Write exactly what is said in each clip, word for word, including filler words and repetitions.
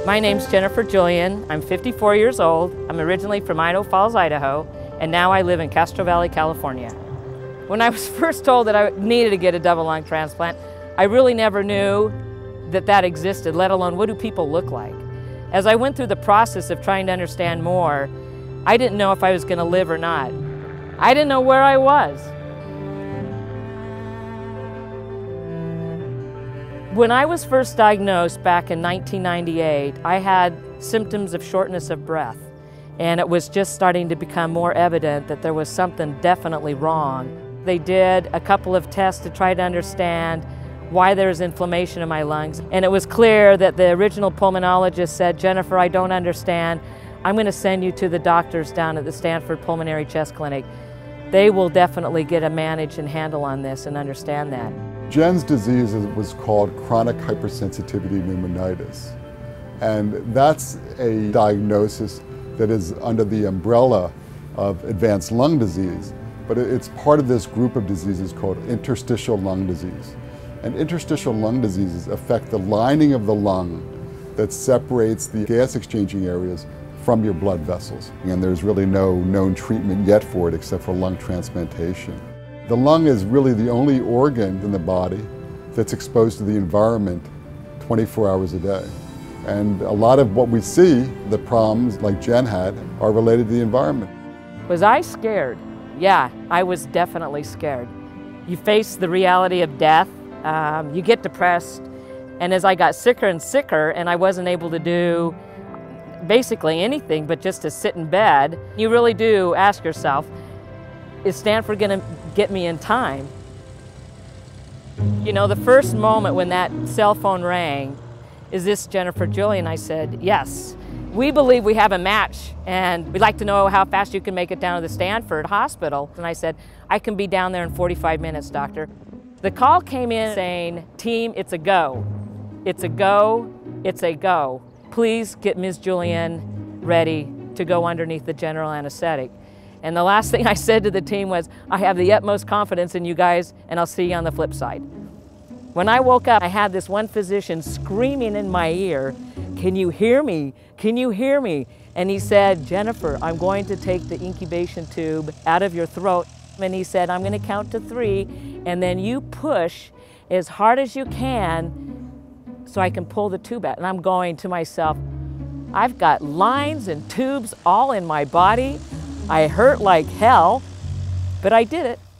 My name's Jennifer Julian. I'm fifty-four years old. I'm originally from Idaho Falls, Idaho, and now I live in Castro Valley, California. When I was first told that I needed to get a double lung transplant, I really never knew that that existed, let alone what do people look like. As I went through the process of trying to understand more, I didn't know if I was going to live or not. I didn't know where I was. When I was first diagnosed back in nineteen ninety-eight, I had symptoms of shortness of breath, and it was just starting to become more evident that there was something definitely wrong. They did a couple of tests to try to understand why there was inflammation in my lungs, and it was clear that the original pulmonologist said, "Jennifer, I don't understand. I'm going to send you to the doctors down at the Stanford Pulmonary Chest Clinic. They will definitely get a manage and handle on this and understand that." Jen's disease was called chronic hypersensitivity pneumonitis, and that's a diagnosis that is under the umbrella of advanced lung disease, but it's part of this group of diseases called interstitial lung disease. And interstitial lung diseases affect the lining of the lung that separates the gas exchanging areas from your blood vessels. And there's really no known treatment yet for it except for lung transplantation. The lung is really the only organ in the body that's exposed to the environment twenty-four hours a day. And a lot of what we see, the problems like Jen had, are related to the environment. Was I scared? Yeah, I was definitely scared. You face the reality of death, um, you get depressed, and as I got sicker and sicker and I wasn't able to do basically anything but just to sit in bed, you really do ask yourself, is Stanford going to get me in time? You know, the first moment when that cell phone rang, "Is this Jennifer Julian?" I said, "Yes. We believe we have a match, and we'd like to know how fast you can make it down to the Stanford hospital." And I said, "I can be down there in forty-five minutes, doctor." The call came in saying, "Team, it's a go. It's a go. It's a go. Please get Miz Julian ready to go underneath the general anesthetic." And the last thing I said to the team was, "I have the utmost confidence in you guys, and I'll see you on the flip side." When I woke up, I had this one physician screaming in my ear, "Can you hear me? Can you hear me?" And he said, "Jennifer, I'm going to take the incubation tube out of your throat." And he said, "I'm going to count to three, and then you push as hard as you can so I can pull the tube out." And I'm going to myself, I've got lines and tubes all in my body. I hurt like hell, but I did it.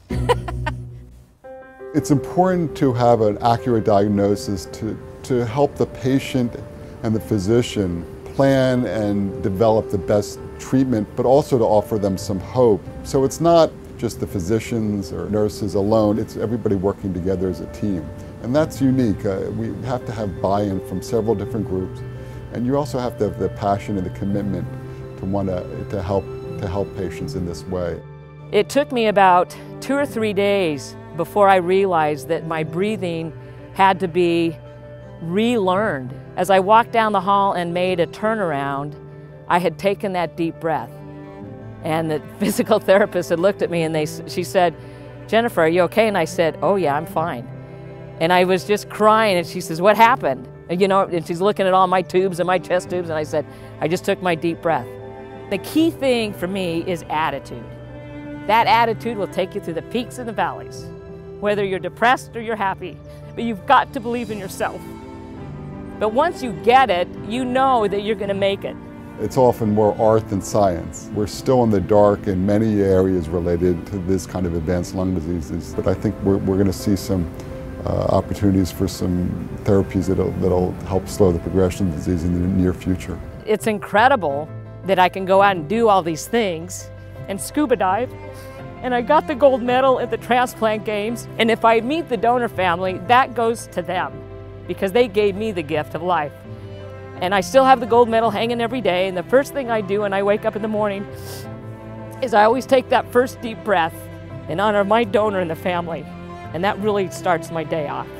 It's important to have an accurate diagnosis to, to help the patient and the physician plan and develop the best treatment, but also to offer them some hope. So it's not just the physicians or nurses alone, it's everybody working together as a team. And that's unique. Uh, we have to have buy-in from several different groups, and you also have to have the passion and the commitment to want to, to help to help patients in this way. It took me about two or three days before I realized that my breathing had to be relearned. As I walked down the hall and made a turnaround, I had taken that deep breath. And the physical therapist had looked at me and they, she said, "Jennifer, are you okay?" And I said, "Oh yeah, I'm fine." And I was just crying, and she says, "What happened?" And, you know, and she's looking at all my tubes and my chest tubes, and I said, "I just took my deep breath." The key thing for me is attitude. That attitude will take you through the peaks and the valleys, whether you're depressed or you're happy. But you've got to believe in yourself. But once you get it, you know that you're going to make it. It's often more art than science. We're still in the dark in many areas related to this kind of advanced lung diseases, but I think we're, we're going to see some uh, opportunities for some therapies that'll, that'll help slow the progression of the disease in the near future. It's incredible that I can go out and do all these things and scuba dive. And I got the gold medal at the Transplant Games. And if I meet the donor family, that goes to them because they gave me the gift of life. And I still have the gold medal hanging every day. And the first thing I do when I wake up in the morning is I always take that first deep breath in honor of my donor and the family. And that really starts my day off.